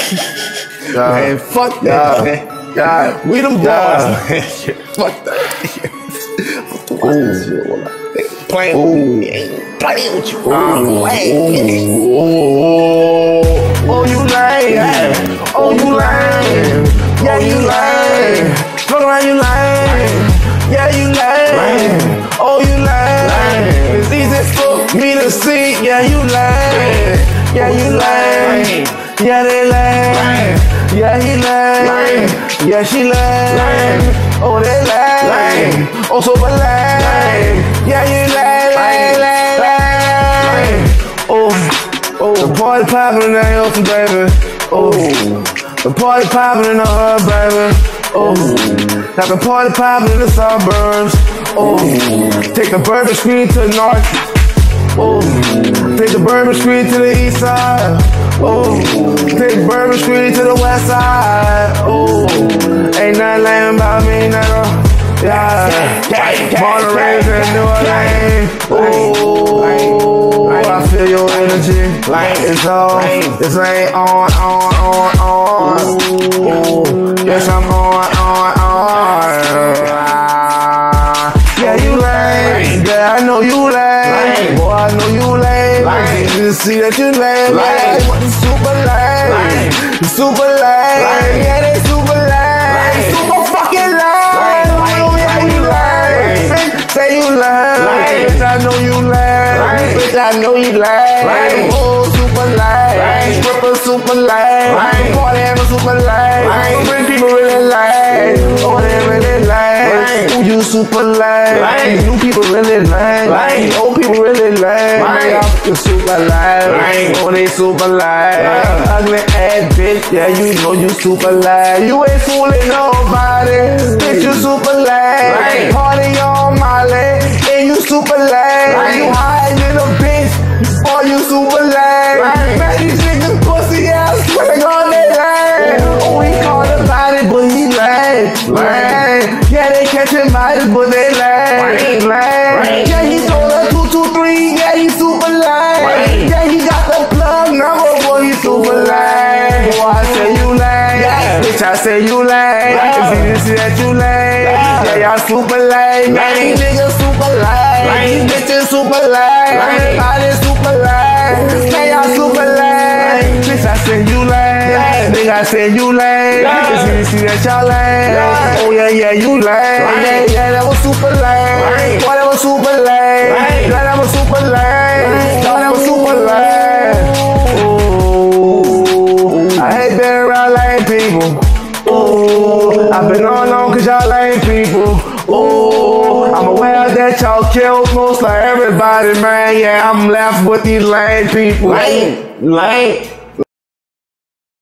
Man, fuck that, man. God, We them boys, man. Fuck that. Playing with you. Oh, you lame. Oh, you lame. Yeah, you lame. Fuck around, you lame. Yeah, you lame. Oh, you lame. It's easy for me to see. Yeah, you lame. Yeah, you lame. Yeah, they lame. Yeah, he lame. Yeah, she lame. Oh, they lame. Oh, so but lame. Yeah, you lame. Oh, the party poppin' in that Hilton, baby. Oh, the party poppin' in the hood, baby. Oh, got the party poppin' in the suburbs. Oh, take the Bourbon Street to the north. Oh, take the Bourbon Street to the east side. Oh, take Bourbon Street to the west side. Oh, ain't nothing lame about me, nigga. Yeah, born and raised in New Orleans. Oh, I feel your energy. It's on, this ain't on. Yes, I'm on. Yeah, you lame. Yeah, I know you lame. Boy, I know you lame. You see that you lame. Super lame. Super lame. Yeah, they super lame. Super fucking lame. Yeah, you lame. Say you lame. Bitch, I know you lame. Bitch, I know you lame. Oh, super lame. Stripper super lame. Party having super lame. Bring people really lame. Oh, they really lame. Ooh, you super lame. New people really lame. Old people really lame. Y'all super lame. Oh, they super lame. Ugly ass bitch, yeah, you know you super lame. You ain't fooling nobody. Bitch, you super lame. Party on Molly, and you super lame. You high in a bitch, or you super lame. Man, these niggas pussy ass, swear to God they lame. Oh, he called about it, but he lame. Yeah, they catching bodies, but they lame. Yeah, he told her 223, yeah, he super lame. Yeah, he got the plug number, boy, he super lame. Boy, I say you lame. Bitch, I say you lame. It's easy to see that you lame. Yeah, y'all super lame. Yeah, these niggas super lame. These bitches super lame. All this super lame. Yeah, y'all super lame. Bitch, I say you lame. Nigga, I say you lame. It's easy to see that y'all lame. Oh, yeah, you lame. Yeah, that was super lame. Boy, that was super lame. Yeah, that was super lame. Yeah, that was super lame. Oh, I hate being around lame people. Oh, I've been on cause y'all lame people. Oh, I'm aware that y'all killed most like everybody, man. Yeah, I'm left with these lame people. Lame.